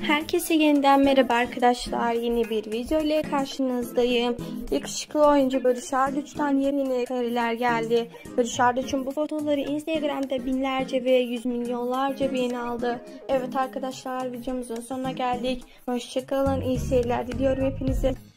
Herkese yeniden merhaba arkadaşlar. Yeni bir video ile karşınızdayım. Yakışıklı oyuncu Barış Arduç'tan yeni kareler geldi. Barış Arduç'un bu fotoğrafları Instagram'da binlerce ve yüz milyonlarca beğeni aldı. Evet arkadaşlar, videomuzun sonuna geldik. Hoşçakalın. İyi seyirler diliyorum hepinize.